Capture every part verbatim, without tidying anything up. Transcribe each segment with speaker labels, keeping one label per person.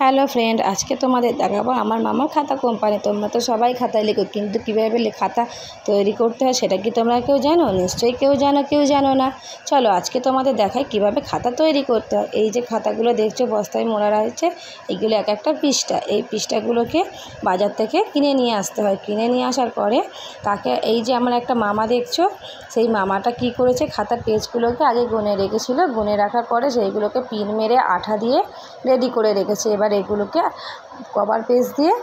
Speaker 1: Hello friend, আজকে তোমাদের দেখাবো আমার মামার খাতা কোম্পানি। তোমরা তো সবাই খাতায় লেখো, কিন্তু কীভাবে খাতা তৈরি করতে হয় সেটা কি তোমরা কেউ জানো? নিশ্চয়ই কেউ জানো, কেউ জানো না। চলো আজকে তোমাদের দেখাই কিভাবে খাতা তৈরি করতে হয়। এই যে খাতাগুলো দেখছো বস্তায় মোড়া রয়েছে, এইগুলো এক একটা পৃষ্ঠা। এই পৃষ্ঠাগুলোকে বাজার থেকে কিনে নিয়ে আসতে হয়। কিনে নিয়ে আসার পরে তাকে এই যে আমার একটা মামা দেখছো, সেই মামাটা কি করেছে, খাতার পেজগুলোকে আগে গুনে রেখেছিল। গুনে রাখার পরে সেইগুলোকে পিন মেরে আঠা দিয়ে রেডি করে রেখেছে। এবার এগুলোকে কভার পেজ দিয়ে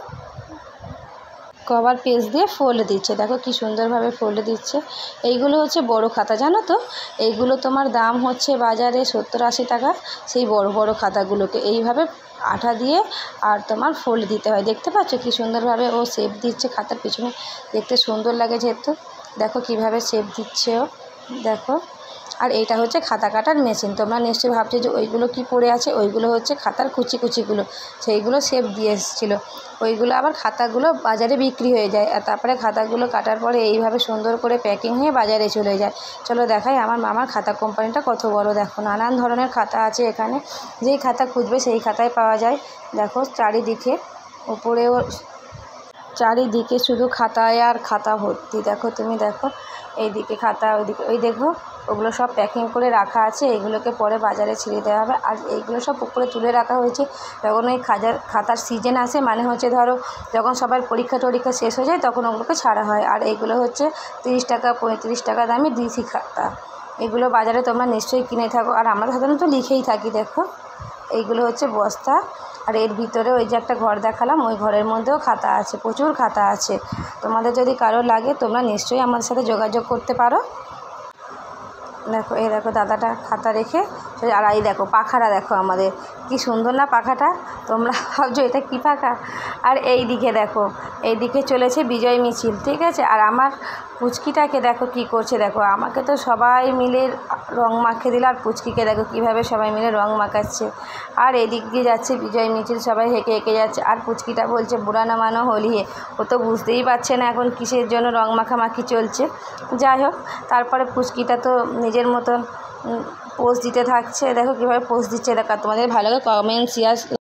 Speaker 1: কভার পেজ দিয়ে ফোল্ড দিচ্ছে। দেখো কি সুন্দরভাবে ফোল্ড দিচ্ছে। এইগুলো হচ্ছে বড় খাতা, জানো তো? এইগুলো তোমার দাম হচ্ছে বাজারে সত্তর আশি টাকা। সেই বড় বড় খাতাগুলোকে এইভাবে আঠা দিয়ে আর তোমার ফোল্ড দিতে হয়। দেখতে পাচ্ছ কি সুন্দরভাবে ও শেপ দিচ্ছে খাতার পিছনে, দেখতে সুন্দর লাগে যেহেতু। দেখো কিভাবে শেপ দিচ্ছে ও, দেখো। আর এইটা হচ্ছে খাতা কাটার মেশিন। তোমরা নিশ্চয়ই ভাবছো যে ওইগুলো কি পড়ে আছে, ওইগুলো হচ্ছে খাতার কুচি কুচিগুলো, সেইগুলো শেপ দিয়ে এসেছিলো। ওইগুলো আবার খাতাগুলো বাজারে বিক্রি হয়ে যায়। আর তারপরে খাতাগুলো কাটার পরে এইভাবে সুন্দর করে প্যাকিং হয়ে বাজারে চলে যায়। চলো দেখাই আমার মামার খাতা কোম্পানিটা কত বড়। দেখো নানান ধরনের খাতা আছে এখানে, যেই খাতা খুঁজবে সেই খাতায় পাওয়া যায়। দেখো চারিদিকে উপরেও চারিদিকে শুধু খাতায় আর খাতা ভর্তি। দেখো তুমি দেখো, এইদিকে খাতা, ওইদিকে ওই দেখো, ওগুলো সব প্যাকিং করে রাখা আছে। এইগুলোকে পরে বাজারে ছেড়ে দেওয়া হবে। আর এইগুলো সব উপরে তুলে রাখা হয়েছে। যখন ওই খাজার খাতার সিজন আসে, মানে হচ্ছে ধরো যখন সবার পরীক্ষা টরীক্ষা শেষ হয়ে যায় তখন ওগুলোকে ছাড়া হয়। আর এইগুলো হচ্ছে তিরিশ টাকা পঁয়ত্রিশ টাকা দামে ডিসি খাতা। এগুলো বাজারে তোমরা নিশ্চয়ই কিনে থাকো, আর আমরা সাধারণত লিখেই থাকি। দেখো এইগুলো হচ্ছে বস্তা। আর এর ভিতরে ওই যে একটা ঘর দেখালাম, ওই ঘরের মধ্যেও খাতা আছে, প্রচুর খাতা আছে। তোমাদের যদি কারো লাগে তোমরা নিশ্চয়ই আমার সাথে যোগাযোগ করতে পারো। দেখো এই দেখো দাদাটা খাতা রেখে, আর এই দেখো পাখাটা দেখো আমাদের, কি সুন্দর না পাখাটা? তোমরা ভাবছো এটা কী পাখা? আর এই দিকে দেখো, এই দিকে চলেছে বিজয় মিছিল, ঠিক আছে। আর আমার পুচকিটাকে দেখো কি করছে। দেখো আমাকে তো সবাই মিলে রং মাখিয়ে দিল, আর পুচকিকে দেখো কীভাবে সবাই মিলে রং মাখাচ্ছে। আর এদিক দিয়ে যাচ্ছে বিজয় মিছিল, সবাই হেঁকে হেঁকে যাচ্ছে। আর পুচকিটা বলছে বুড়া না মানো হোলি হে। ও তো বুঝতেই পারছে না এখন কিসের জন্য রং মাখামাখি চলছে। যাই হোক, তারপরে পুচকিটা তো নিজের মতন পোজ দিতে থাকছে। দেখো কীভাবে পোজ দিচ্ছে। দেখো তোমাদের ভালো লাগে কমেন্ট শেয়ার